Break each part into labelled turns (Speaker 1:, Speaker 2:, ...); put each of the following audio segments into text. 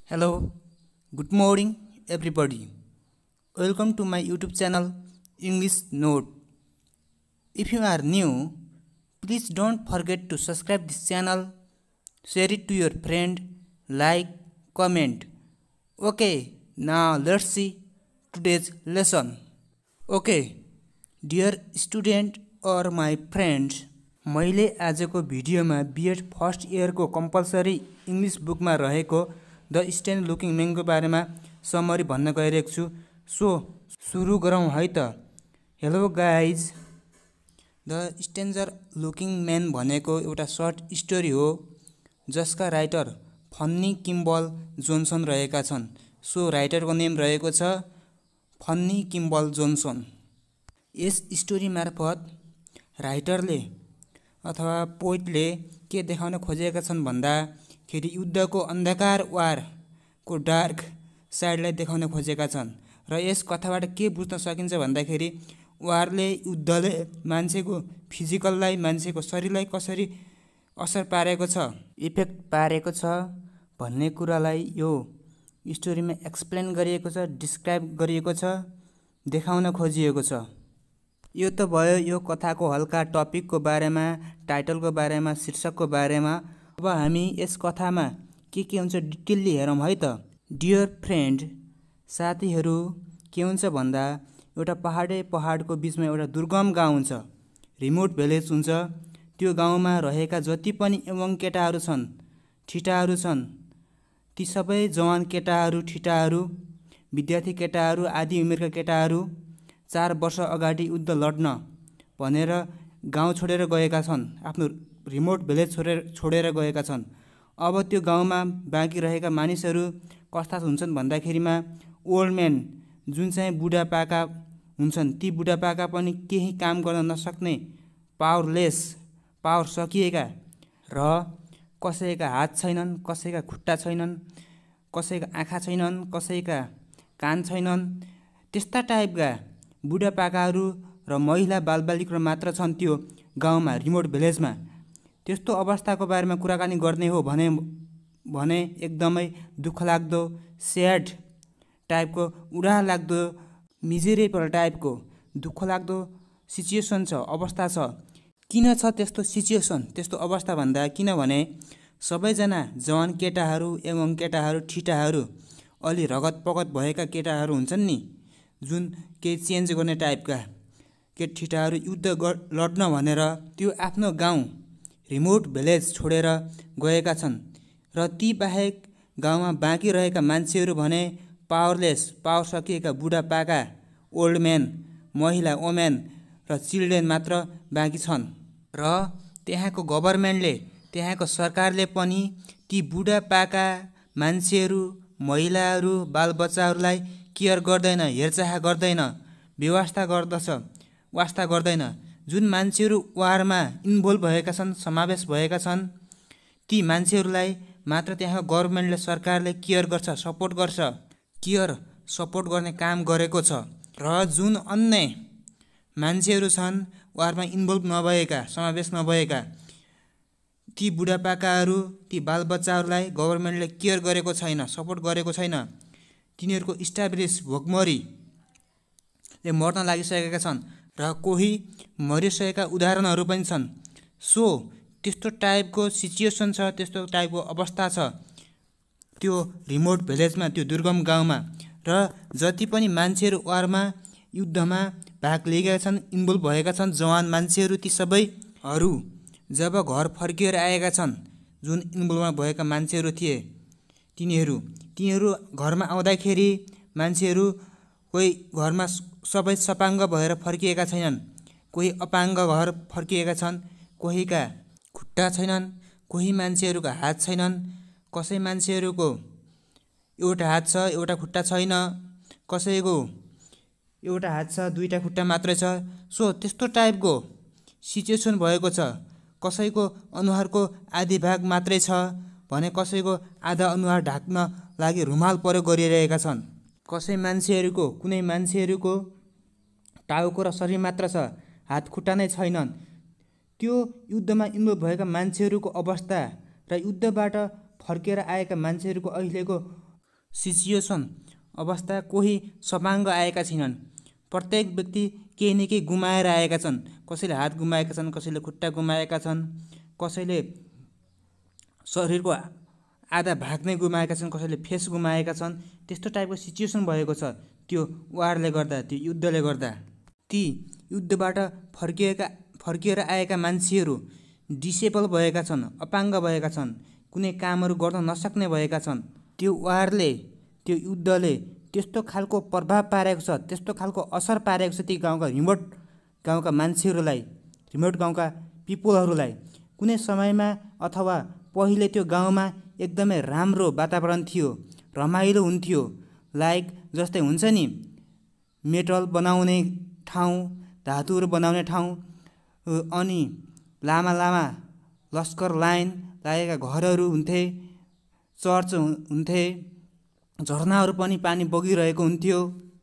Speaker 1: Hello, good morning everybody. Welcome to my YouTube channel English Note. If you are new, please don't forget to subscribe this channel, share it to your friend, like, comment. Okay, now let's see today's lesson. Okay, dear student or my friends, मैले आजको भिडियोमा B.ed first इयरको compulsory English बुकमा रहेको the strange looking म्यानको बारेमा summary भन्न गइरहेको छु। So सुरु गरौँ है त। Hello guys, the stranger looking man भनेको एउटा सर्ट स्टोरी हो जसका राइटर फन्नी किम्बल जोन्सन रहेका छन्। सो राइटरको नेम रहेको छ फन्नी किम्बल जोन्सन। यस स्टोरी मार्फत राइटरले अथवा पोइटले के देखाउन खोजेका छन् भन्दाखेरि युद्धको अन्धकार वारको डार्क साइडलाई देखाउन खोजेका छन्। र यस कथाबाट के बुझ्न सकिन्छ भन्दाखेरि वारले युद्धले मान्छेको फिजिकललाई, मान्छेको शरीरलाई कसरी असर पारेको छ, इफेक्ट पारेको छ भन्ने कुरालाई यो स्टोरीमा एक्सप्लेन गरिएको छ, डिस्क्राइब गरिएको छ, देखाउन खोजिएको छ। यो त भयो यो कथाको हल्का टपिकको बारेमा, टाइटलको बारेमा, शीर्षकको बारेमा। अब हामी यस कथामा के हुन्छ डिटेलली हेरौँ है त। डियर फ्रेन्ड, साथीहरू, के हुन्छ भन्दा एउटा पहाडको बिचमा एउटा दुर्गम गाउँ हुन्छ, रिमोट भिलेज हुन्छ। त्यो गाउँमा रहेका जति पनि यङ केटाहरू छन्, ठिटाहरू छन्, ती सबै जवान केटाहरू, ठिटाहरू, विद्यार्थी केटाहरू, आदि उमेरका केटाहरू 4 वर्ष अगाडि युद्ध लड्न भनेर गाउँ छोडेर गएका छन्, आफ्नो रिमोट भिलेज छोडेर गएका छन्। अब त्यो गाउँमा बाँकी रहेका मानिसहरू कस्ता हुन्छन् भन्दाखेरिमा ओल्ड म्यान, जुन चाहिँ बुढापाका हुन्छन्, ती बुढापाका पनि केही काम गर्न नसक्ने, पावरलेस, पावर सकिएका र कसैका हात छैनन्, कसैका खुट्टा छैनन्, कसैका आँखा छैनन्, कसैका कान छैनन्, त्यस्ता टाइपका बुढापाकाहरू र महिला बालबालिकाहरू मात्र छन् त्यो गाउँमा, रिमोट भिलेजमा। त्यस्तो अवस्थाको बारेमा कुराकानी गर्ने हो भने एकदमै दुःखलाग्दो, स्याड टाइपको, उडा लाग्दो, मिजरेबल टाइपको दुःखलाग्दो सिचुएसन छ, अवस्था छ। किन छ त्यस्तो सिचुएसन, त्यस्तो अवस्था भन्दा किनभने सबैजना जवान केटाहरू, एवं केटाहरू, ठिटाहरू, अलि रगत पगत भएका केटाहरू हुन्छन् नि, जुन केही चेन्ज गर्ने टाइपका के ठिटाहरू युद्ध लड्न भनेर त्यो आफ्नो गाउँ रिमोट भिलेज छोडेर गएका छन्। र ती बाहेक गाउँमा बाँकी रहेका मान्छेहरू भने पावरलेस, पावर सकिएका बुढापाका, ओल्ड म्यान, महिला, वोमेन र चिल्ड्रेन मात्र बाँकी छन्। र त्यहाँको गभर्मेन्टले, त्यहाँको सरकारले पनि ती बुढापाका मान्छेहरू, महिलाहरू, बालबच्चाहरूलाई केयर गर्दैन, हेरचाह गर्दैन, व्यवस्था गर्दछ, वास्ता गर्दैन। जुन मान्छेहरू वारमा इन्भल्भ भएका छन्, समावेश भएका छन्, ती मान्छेहरूलाई मात्र त्यहाँको गभर्मेन्टले, सरकारले केयर गर्छ, सपोर्ट गर्छ, केयर सपोर्ट गर्ने काम गरेको छ। र जुन अन्य मान्छेहरू छन् वारमा इन्भल्भ नभएका, समावेश नभएका, ती बुढापाकाहरू, ती बालबच्चाहरूलाई गभर्मेन्टले केयर गरेको छैन, सपोर्ट गरेको छैन। तिनीहरूको इस्टाब्लिस भोकमरीले मर्न लागिसकेका छन् र कोही मरिसकेका उदाहरणहरू पनि छन्। सो त्यस्तो टाइपको सिचुएसन छ, त्यस्तो टाइपको अवस्था छ त्यो रिमोट भिलेजमा, त्यो दुर्गम गाउँमा। र जति पनि मान्छेहरू वारमा, युद्धमा भाग लिएका छन्, इन्भल्भ भएका छन्, जवान मान्छेहरू, ती सबैहरू जब घर फर्किएर आएका छन्, जुन इन्भल्भमा भएका मान्छेहरू थिए, तिनीहरू घरमा आउँदाखेरि मान्छेहरू कोही घरमा सबै सपाङ्ग भएर फर्किएका छैनन्, कोही अपाङ्ग घर फर्किएका छन्, कोहीका खुट्टा छैनन्, कोही मान्छेहरूका हात छैनन्, कसै मान्छेहरूको एउटा हात छ, एउटा खुट्टा छैन, कसैको एउटा हात छ, दुईटा खुट्टा मात्रै छ। सो त्यस्तो टाइपको सिचुएसन भएको छ। कसैको अनुहारको आधी भाग मात्रै छ भने कसैको आधा अनुहार ढाक्न लागि रुमाल प्रयोग गरिरहेका छन्। कसै मान्छेहरूको, कुनै मान्छेहरूको टाउको र शरीर मात्र छ, हात खुट्टा नै छैनन्। त्यो युद्धमा इन्भल्भ भएका मान्छेहरूको अवस्था र युद्धबाट फर्केर आएका मान्छेहरूको अहिलेको सिचुएसन अवस्था कोही सपाङ्ग आएका छैनन्। प्रत्येक व्यक्ति केही न केही गुमाएर आएका छन्। कसैले हात गुमाएका छन्, कसैले खुट्टा गुमाएका छन्, कसैले शरीरको आधा भाग नै गुमाएका छन्, कसैले फेस गुमाएका छन्। त्यस्तो टाइपको सिचुएसन भएको छ त्यो वारले गर्दा, त्यो युद्धले गर्दा। ती युद्धबाट फर्किएर आएका मान्छेहरू डिसेबल भएका छन्, अपाङ्ग भएका छन्, कुनै कामहरू गर्न नसक्ने भएका छन्। त्यो वारले, त्यो युद्धले त्यस्तो खालको प्रभाव पारेको छ, त्यस्तो खालको असर पारेको छ ती रिमोट गाउँका मान्छेहरूलाई, रिमोट गाउँका पिपुलहरूलाई। कुनै समयमा अथवा पहिले त्यो गाउँमा एकदमै राम्रो वातावरण थियो, रमाइलो हुन्थ्यो। लाइक जस्तै हुन्छ नि, मेटल बनाउने ठाउँ, धातुहरू बनाउने ठाउँ, अनि लामा लामा लस्कर लाइन लागेका घरहरू हुन्थे, चर्च हुन्थे, झरनाहरू पनि पानी बगिरहेको हुन्थ्यो,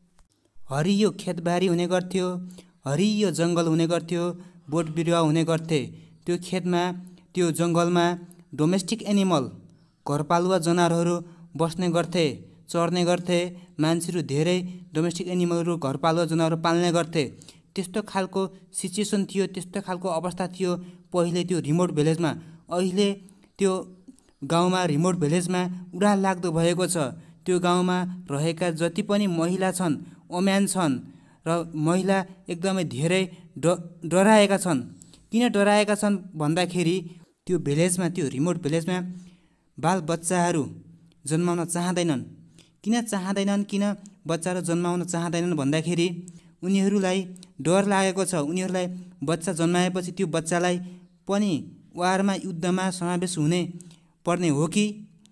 Speaker 1: हरियो खेतबारी हुने गर्थ्यो, हरियो जङ्गल हुने गर्थ्यो, बोट बिरुवा हुने गर्थे। त्यो खेतमा, त्यो जङ्गलमा डोमेस्टिक एनिमल, घरपालुवा जनावरहरू बस्ने गर्थे, चर्ने गर्थे। मान्छेहरू धेरै डोमेस्टिक एनिमलहरू, घरपालुवा जनावरहरू पाल्ने गर्थे। त्यस्तो खालको सिचुएसन थियो, त्यस्तो खालको अवस्था थियो पहिले त्यो रिमोट भिलेजमा। अहिले त्यो गाउँमा, रिमोट भिलेजमा उडाल लाग्दो भएको छ। त्यो गाउँमा रहेका जति पनि महिला छन्, ओम्यान छन्, र महिला एकदमै धेरै डराएका छन्। किन डराएका छन् भन्दाखेरि त्यो भिलेजमा, त्यो रिमोट भिलेजमा बालबच्चाहरू जन्माउन चाहँदैनन्। किन चाहँदैनन्, किन बच्चाहरू जन्माउन चाहँदैनन् भन्दाखेरि उनीहरूलाई डर लागेको छ। उनीहरूलाई बच्चा जन्माएपछि त्यो बच्चालाई पनि वारमा, युद्धमा समावेश हुने पर्ने हो कि,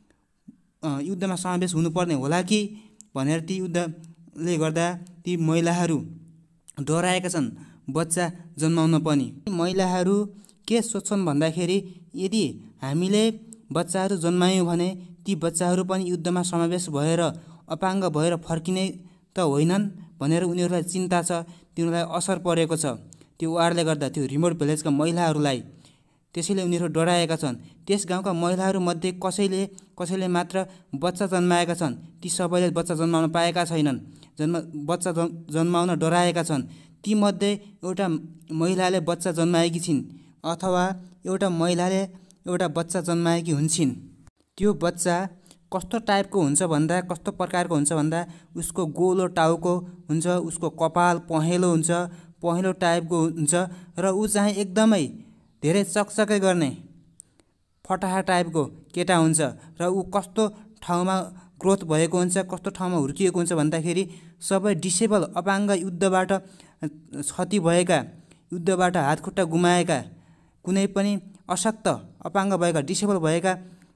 Speaker 1: युद्धमा समावेश हुनुपर्ने होला कि भनेर ती युद्धले गर्दा ती महिलाहरू डराएका छन् बच्चा जन्माउन पनि। महिलाहरू के सोच्छन् भन्दाखेरि यदि हामीले बच्चाहरू जन्मायौँ भने ती बच्चाहरू पनि युद्धमा समावेश भएर अपाङ्ग भएर फर्किने त होइनन् भनेर उनीहरूलाई चिन्ता छ, तिनीहरूलाई असर परेको छ त्यो वारले गर्दा, त्यो रिमोट भिलेजका महिलाहरूलाई। त्यसैले उनीहरू डराएका छन्। त्यस गाउँका महिलाहरूमध्ये कसैले मात्र बच्चा जन्माएका छन्। ती सबैले बच्चा जन्माउन पाएका छैनन्, बच्चा जन्माउन डराएका छन्। तीमध्ये एउटा महिलाले बच्चा जन्माएकी छिन्, अथवा एउटा महिलाले एउटा बच्चा जन्माएकी हुन्छन्। त्यो बच्चा कस्तो टाइपको हुन्छ भन्दा, कस्तो प्रकारको हुन्छ भन्दा, उसको गोलो टाउको हुन्छ, उसको कपाल पहेँलो हुन्छ, पहेँलो टाइपको हुन्छ, र ऊ चाहिँ एकदमै धेरै चकचकै गर्ने फटाहा टाइपको केटा हुन्छ। र ऊ कस्तो ठाउँमा ग्रोथ भएको हुन्छ, कस्तो ठाउँमा हुर्किएको हुन्छ भन्दाखेरि सबै डिसेबल, अपाङ्ग, युद्धबाट क्षति भएका, युद्धबाट हातखुट्टा गुमाएका, कुनै पनि अशक्त, अपाङ्ग भएका, डिसेबल भएका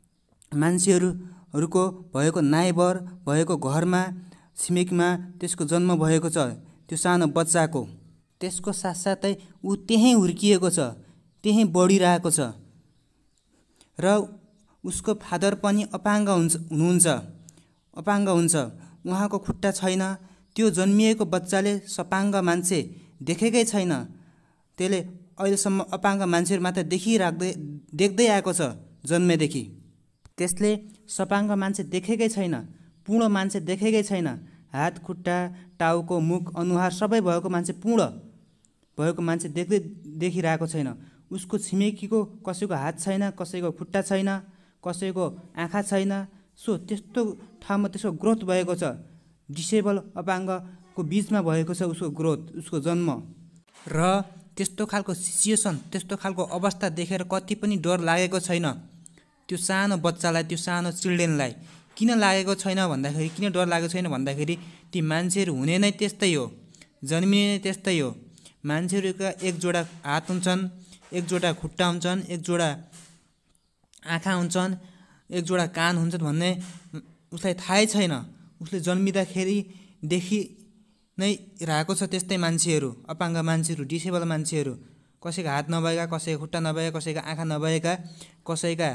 Speaker 1: मान्छेहरूको भएको नाइबर, भएको घरमा, छिमेकमा त्यसको जन्म भएको छ, त्यो सानो बच्चाको। त्यसको साथसाथै ऊ त्यहीँ हुर्किएको छ, त्यहीँ बढिरहेको छ, र उसको फादर पनि अपाङ्ग हुनुहुन्छ, अपाङ्ग हुन्छ, उहाँको खुट्टा छैन। त्यो जन्मिएको बच्चाले सपाङ्ग मान्छे देखेकै छैन। त्यसले अहिलेसम्म अपाङ्ग मान्छेहरू मात्र देख्दै आएको छ जन्मेदेखि। त्यसले सपाङ्ग मान्छे देखेकै छैन, पूर्ण मान्छे देखेकै छैन। हात, खुट्टा, टाउको, मुख, अनुहार सबै भएको मान्छे, पूर्ण भएको मान्छे देखिरहेको छैन। उसको छिमेकीको कसैको हात छैन, कसैको खुट्टा छैन, कसैको आँखा छैन। सो त्यस्तो ठाउँमा त्यसको ग्रोथ भएको छ, डिसेबल, अपाङ्गको बिचमा भएको छ उसको ग्रोथ, उसको जन्म। र त्यस्तो खालको सिचुएसन, त्यस्तो खालको अवस्था देखेर कति पनि डर लागेको छैन त्यो सानो बच्चालाई, त्यो सानो चिल्ड्रेनलाई। किन लागेको छैन भन्दाखेरि, किन डर लागेको छैन भन्दाखेरि ती मान्छेहरू हुने नै त्यस्तै हो, जन्मिने नै त्यस्तै हो। मान्छेहरूका एक जोडा हात हुन्छन्, एक जोडा खुट्टा हुन्छन्, एक जोडा आँखा हुन्छन्, एक जोडा कान हुन्छन् भन्ने उसलाई थाहै छैन। उसले जन्मिँदाखेरिदेखि नै रहेको छ त्यस्तै मान्छेहरू, अपाङ्ग मान्छेहरू, डिसेबल मान्छेहरू, कसैका हात नभएका, कसैका खुट्टा नभएका, कसैका आँखा नभएका, कसैका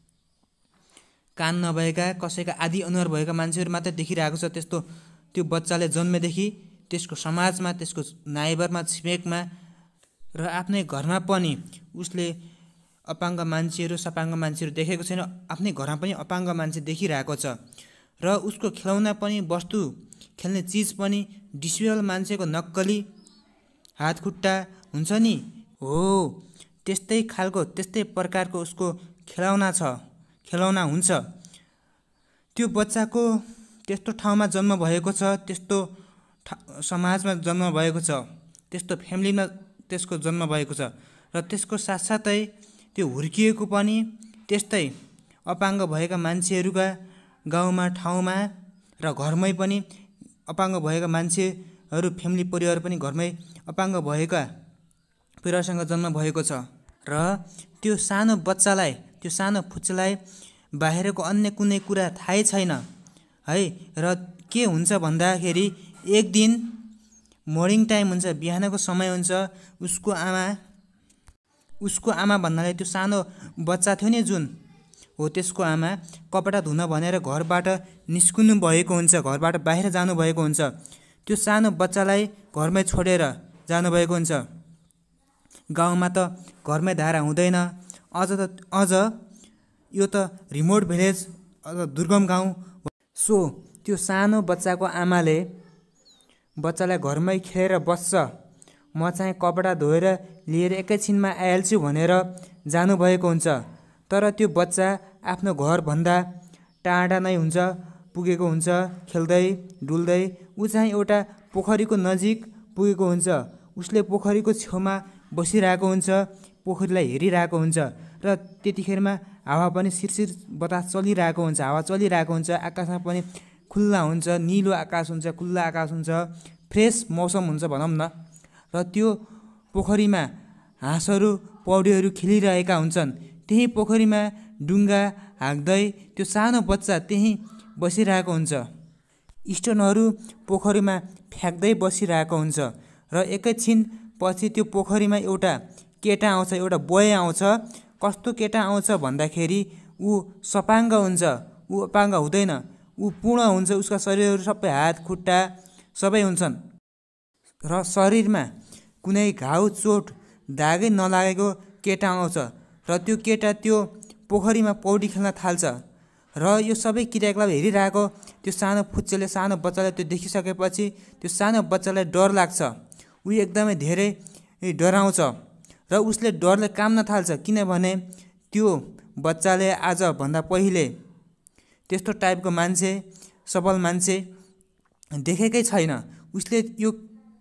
Speaker 1: कान नभएका, कसैका आदि अनुहार भएका मान्छेहरू मात्रै देखिरहेको छ। त्यस्तो त्यो बच्चाले जन्मेदेखि त्यसको समाजमा, त्यसको नाइबरमा, छिमेकमा र आफ्नै घरमा पनि उसले अपाङ्ग मान्छेहरू, सपाङ्ग मान्छेहरू देखेको छैन। आफ्नै घरमा पनि अपाङ्ग मान्छे देखिरहेको छ। र उसको खेलौना पनि वस्तु खेल्ने चिज पनि डिसेबल मान्छेको नक्कली हातखुट्टा हुन्छ नि हो, त्यस्तै खालको त्यस्तै प्रकारको उसको खेलौना हुन्छ। त्यो बच्चाको त्यस्तो ठाउँमा जन्म भएको छ, त्यस्तो समाजमा जन्म भएको छ, त्यस्तो फ्यामिलीमा त्यसको जन्म भएको छ र त्यसको साथसाथै त्यो हुर्किएको पनि त्यस्तै अपाङ्ग भएका मान्छेहरूका गाउँमा ठाउँमा र घरमै पनि अपाङ्ग भएका मान्छेहरू फ्यामिली परिवार पनि घरमै अपाङ्ग भएका परिवारसँग जन्म भएको छ र त्यो सानो बच्चालाई, त्यो सानो फुच्चालाई बाहिरको अन्य कुनै कुरा थाहै छैन है। र के हुन्छ भन्दाखेरि एक दिन मर्निङ टाइम हुन्छ, बिहानको समय हुन्छ, उसको आमा भन्नाले त्यो सानो बच्चा थियो नि जुन हो, त्यसको आमा कपडा धुन भनेर घरबाट निस्किनु भएको हुन्छ, घरबाट बाहिर जानुभएको हुन्छ। त्यो सानो बच्चालाई घरमै छोडेर जानुभएको हुन्छ। गाउँमा त घरमै धारा हुँदैन, अझ यो त रिमोट भिलेज दुर्गम गाउँ। सो त्यो सानो बच्चाको आमाले बच्चालाई घरमै खेलेर बस्छ, म चाहिँ कपडा धोएर लिएर एकैछिनमा आइहाल्छु भनेर जानुभएको हुन्छ। तर त्यो बच्चा आफ्नो घरभन्दा टाढा नै हुन्छ, पुगेको हुन्छ, खेल्दै डुल्दै ऊ चाहिँ एउटा पोखरीको नजिक पुगेको हुन्छ। उसले पोखरीको छेउमा बसिरहेको हुन्छ, पोखरीलाई हेरिरहेको हुन्छ र त्यतिखेरमा हावा पनि सिरसिर बतास चलिरहेको हुन्छ, हावा चलिरहेको हुन्छ, आकाशमा पनि खुल्ला हुन्छ, निलो आकाश हुन्छ, खुल्ला आकाश हुन्छ, फ्रेस मौसम हुन्छ भनौँ न। र त्यो पोखरीमा हाँसहरू पौडीहरू खेलिरहेका हुन्छन्। त्यही पोखरीमा डुङ्गा हाँक्दै त्यो सानो बच्चा त्यहीँ बसिरहेको हुन्छ, स्टोनहरू पोखरीमा फ्याँक्दै बसिरहेको हुन्छ। र एकैछिन पछि त्यो पोखरीमा एउटा केटा आउँछ, एउटा बोय आउँछ। कस्तो केटा आउँछ भन्दाखेरि ऊ सपाङ्ग हुन्छ, ऊ अपाङ्ग हुँदैन, ऊ पूर्ण हुन्छ, उसका शरीरहरू सबै हात खुट्टा सबै हुन्छन् र शरीरमा कुनै घाउ चोट दागै नलागेको केटा आउँछ। र त्यो केटा त्यो पोखरीमा पौडी खेल्न थाल्छ र यो सबै क्रियाकलाप हेरिरहेको त्यो सानो फुच्चेले, सानो बच्चाले त्यो देखिसकेपछि त्यो सानो बच्चालाई डर लाग्छ, ऊ एकदमै धेरै डराउँछ र उसले डरले काम्न थाल्छ। किनभने त्यो बच्चाले आजभन्दा पहिले त्यस्तो टाइपको मान्छे, सबल मान्छे देखेकै छैन। उसले यो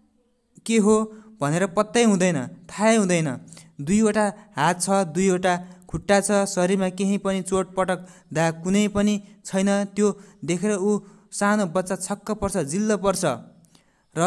Speaker 1: के हो भनेर पत्तै हुँदैन, थाहै हुँदैन। दुईवटा हात छ, दुईवटा खुट्टा छ, शरीरमा केही पनि चोटपटक दाग कुनै पनि छैन। त्यो देखेर ऊ सानो बच्चा छक्क पर्छ, जिल्ल पर्छ र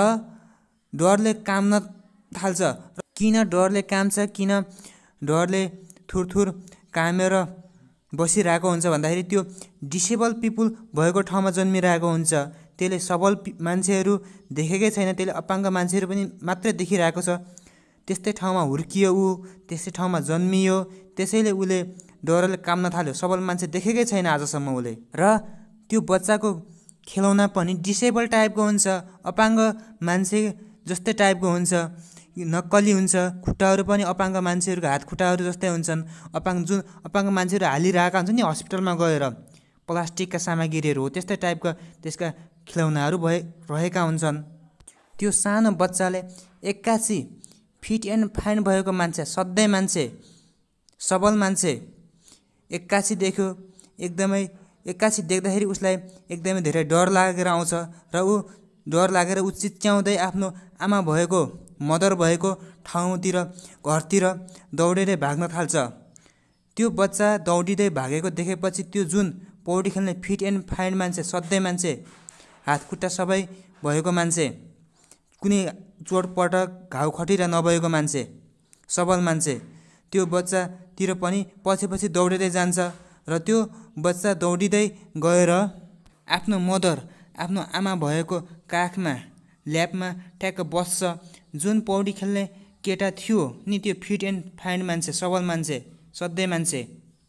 Speaker 1: डरले काम्न थाल्छ। किन डरले काम्छ, किन डरले थुरथुर कामेर बसिरहेको हुन्छ भन्दाखेरि त्यो डिसेबल पिपुल भएको ठाउँमा जन्मिरहेको हुन्छ। त्यसले सबल मान्छेहरू देखेकै छैन, त्यसले अपाङ्ग मान्छेहरू पनि मात्रै देखिरहेको छ। त्यस्तै ठाउँमा हुर्कियो ऊ, त्यस्तै ठाउँमा जन्मियो, त्यसैले उसले डरले काम्न थाल्यो। सबल मान्छे देखेकै छैन आजसम्म उसले। र त्यो बच्चाको खेलौना पनि डिसेबल टाइपको हुन्छ, अपाङ्ग मान्छे जस्तै टाइपको हुन्छ, नक्कली हुन्छ। खुट्टाहरू पनि अपाङ्ग मान्छेहरूको हात खुट्टाहरू जस्तै हुन्छन्। जुन अपाङ्ग मान्छेहरू हालिरहेका हुन्छ नि हस्पिटलमा गएर, प्लास्टिकका सामग्रीहरू हो, त्यस्तै टाइपका त्यसका खेलौनाहरू रहेका हुन्छन्। त्यो सानो बच्चाले एक्कासी फिट एन्ड फाइन भएको मान्छे, सधैँ मान्छे, सबल मान्छे एक्कासी देख्यो। एक्कासी देख्दाखेरि उसलाई एकदमै धेरै डर लागेर आउँछ र ऊ डर लागेर ऊ चिच्याउँदै आफ्नो आमा भएको, मदर भएको ठाउँतिर, घरतिर दौडेर भाग्न थाल्छ। त्यो बच्चा दौडिँदै भागेको देखेपछि त्यो जुन पौडी खेल्ने फिट एन्ड फाइन मान्छे, सधैँ मान्छे, हात खुट्टा सबै भएको मान्छे, कुनै चोटपटक घाउ खटिरा नभएको मान्छे, सबल मान्छे, त्यो बच्चातिर पनि पछि दौडिँदै जान्छ र त्यो बच्चा दौडिँदै गएर आफ्नो मदर, आफ्नो आमा भएको काखमा, ल्यापमा ट्याक्क बस्छ। जुन पौडी खेल्ने केटा थियो नि, त्यो फिट एन्ड फाइन मान्छे, सबल मान्छे, सधैँ मान्छे,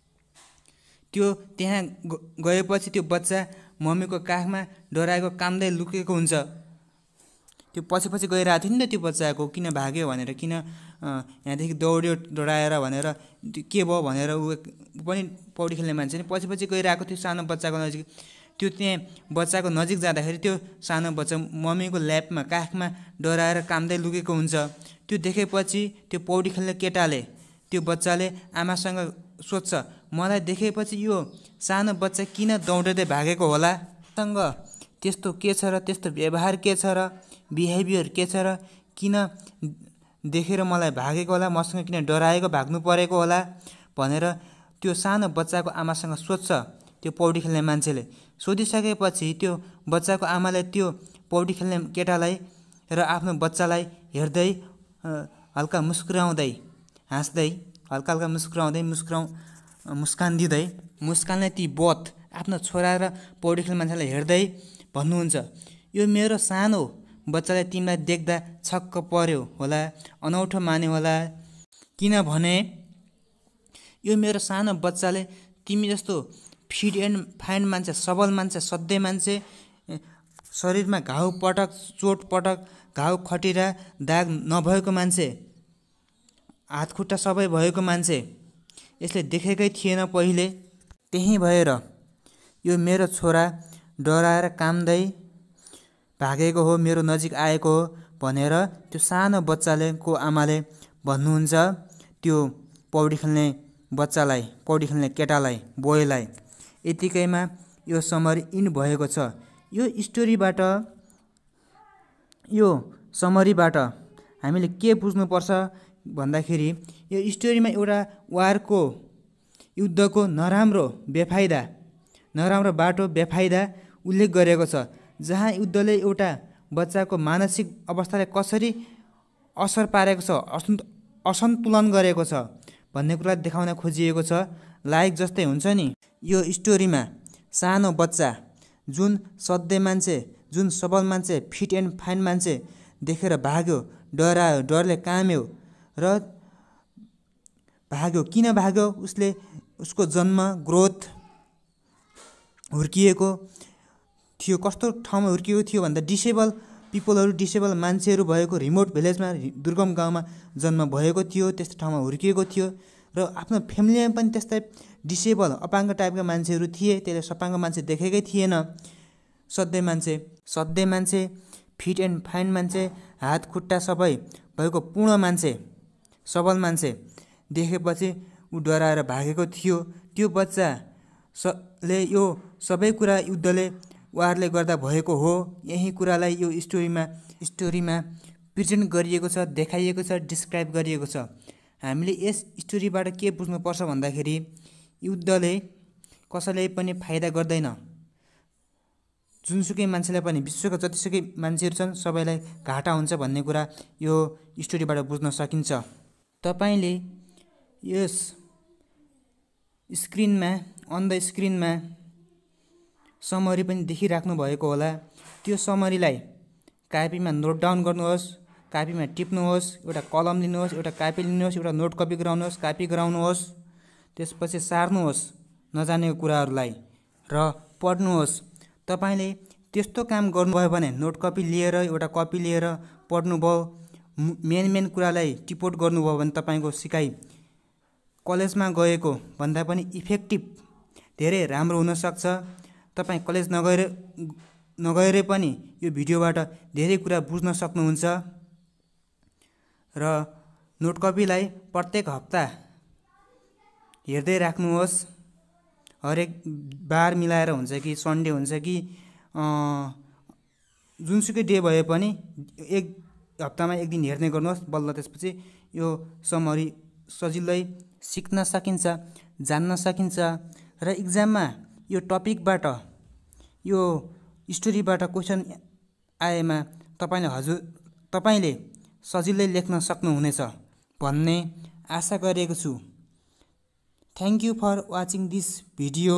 Speaker 1: त्यो त्यहाँ गएपछि त्यो बच्चा मम्मीको काखमा डराएको काम्दै लुकेको हुन्छ। त्यो पछि गइरहेको थियो नि त त्यो बच्चाको, किन भाग्यो भनेर, किन यहाँदेखि दौड्यो डराएर भनेर, के भयो भनेर ऊ पनि पौडी खेल्ने मान्छे नि पछि गइरहेको थियो सानो बच्चाको नजिक। त्यो त्यहाँ बच्चाको नजिक जाँदाखेरि त्यो सानो बच्चा मम्मीको ल्यापमा काखमा डराएर काम्दै लुकेको हुन्छ। त्यो देखेपछि त्यो पौडी खेल्ने केटाले त्यो बच्चाले आमासँग सोध्छ, मलाई देखेपछि यो सानो बच्चा किन दौडिँदै भागेको होला, सँग त्यस्तो के छ र, त्यस्तो व्यवहार के छ र, बिहेभियर के छ र, किन देखेर मलाई भागेको होला, मसँग किन डराएको भाग्नु परेको होला भनेर त्यो सानो बच्चाको आमासँग सोध्छ त्यो पौडी खेल्ने मान्छेले। सोधिसकेपछि त्यो बच्चाको आमाले त्यो पौडी खेल्ने केटालाई र आफ्नो बच्चालाई हेर्दै हल्का मुस्कुराउँदै हाँस्दै हल्का हल्का मुस्कान दिँदै मुस्कानले ती बोथ आफ्नो छोरा र पौडी खेल्ने मान्छेलाई हेर्दै भन्नुहुन्छ, यो मेरो सानो बच्चाले तिमीलाई देख्दा छक्क पर्यो होला, अनौठो मान्यो होला, किनभने यो मेरो सानो बच्चाले तिमी जस्तो फिट एन्ड फाइन मान्छे, सबल मान्छे, सधैँ मान्छे, शरीरमा घाउ पटक, चोट पटक, घाउ खटिरा, दाग नभएको मान्छे, हात खुट्टा सबै भएको मान्छे यसले देखेकै थिएन पहिले। त्यही भएर यो मेरो छोरा डराएर काम्दै भागेको हो, मेरो नजिक आएको हो भनेर त्यो सानो बच्चाले को आमाले भन्नुहुन्छ त्यो पौडी खेल्ने बच्चालाई, पौडी खेल्ने केटालाई, बोयलाई। यतिकैमा यो समरी इन भएको छ। यो समरीबाट हामीले के बुझ्नुपर्छ भन्दाखेरि यो स्टोरीमा एउटा वारको, युद्धको नराम्रो बाटो बेफाइदा उल्लेख गरेको छ, जहाँ युद्धले एउटा बच्चाको मानसिक अवस्थालाई कसरी असर पारेको छ, असन्तुलन गरेको छ भन्ने कुरा देखाउन खोजिएको छ। लाइक जस्तै हुन्छ नि, यो स्टोरीमा सानो बच्चा जुन सधैँ मान्छे, जुन सबल मान्छे, फिट एन्ड फाइन मान्छे देखेर भाग्यो, डरायो, डरले काम्यो र भाग्यो। किन भाग्यो? उसको जन्म, ग्रोथ हुर्किएको थियो। कस्तो ठाउँमा हुर्किएको थियो भन्दा डिसेबल मान्छेहरू भएको रिमोट भिलेजमा, दुर्गम गाउँमा जन्म भएको थियो, त्यस्तो ठाउँमा हुर्किएको थियो र आफ्नो फ्यामिलीमा पनि त्यस्तै डिसेबल, अपाङ्ग टाइपका मान्छेहरू थिए। त्यसले सपाङ्ग मान्छे देखेकै थिएन। सधैँ मान्छे, फिट एन्ड फाइन मान्छे, हात खुट्टा सबै भएको पूर्ण मान्छे, सबल मान्छे देखेपछि ऊ डराएर भागेको थियो। त्यो बच्चाले यो सबै कुरा युद्धले, वारले गर्दा भएको हो। यही कुरालाई यो स्टोरीमा प्रेजेन्ट गरिएको छ, देखाइएको छ, डिस्क्राइब गरिएको छ। हामीले यस स्टोरीबाट के बुझ्नुपर्छ भन्दाखेरि युद्धले कसैलाई पनि फाइदा गर्दैन। जुनसुकै मान्छेलाई पनि, विश्वका जतिसुकै मान्छेहरू छन् सबैलाई घाटा हुन्छ भन्ने कुरा यो स्टोरीबाट बुझ्न सकिन्छ। तपाईँले यस अन द स्क्रिनमा समरी पनि देखिराख्नु भएको होला। त्यो समरीलाई कापीमा नोट डाउन गर्नुहोस्, कापीमा टिप्नुहोस्, एउटा कलम लिनुहोस्, एउटा कापी लिनुहोस्, एउटा नोट कपी गराउनुहोस्, कापी गराउनुहोस्, त्यसपछि सार्नुहोस् नजानेको कुराहरूलाई र पढ्नुहोस्। तपाईँले त्यस्तो काम गर्नुभयो भने, नोट कपी लिएर, एउटा कपी लिएर पढ्नुभयो, मेन कुरालाई टिपोट गर्नुभयो भने तपाईँको सिकाइ कलेजमा गएको भन्दा पनि इफेक्टिभ, धेरै राम्रो हुनसक्छ। तपाईँ कलेज नगएरै पनि यो भिडियोबाट धेरै कुरा बुझ्न सक्नुहुन्छ। र नोट कपीलाई प्रत्येक हप्ता हेर्दै राख्नुहोस्। हरेक बार मिलाएर हुन्छ कि सन्डे हुन्छ कि जुनसुकै डे भए पनि एक हप्तामा एक दिन हेर्ने गर्नुहोस्। बल्ल त्यसपछि यो समरी सजिलै सिक्न सकिन्छ, जान्न सकिन्छ र इक्जाममा यो टपिकबाट, यो स्टोरीबाट क्वेसन आएमा तपाईँले सजिलै लेख्न सक्नुहुनेछ भन्ने आशा गरेको छु। Thank you for watching this video.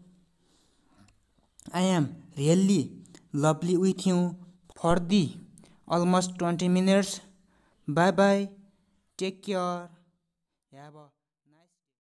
Speaker 1: I am really lovely with you for the almost 20 minutes. Bye bye. Take care. Have a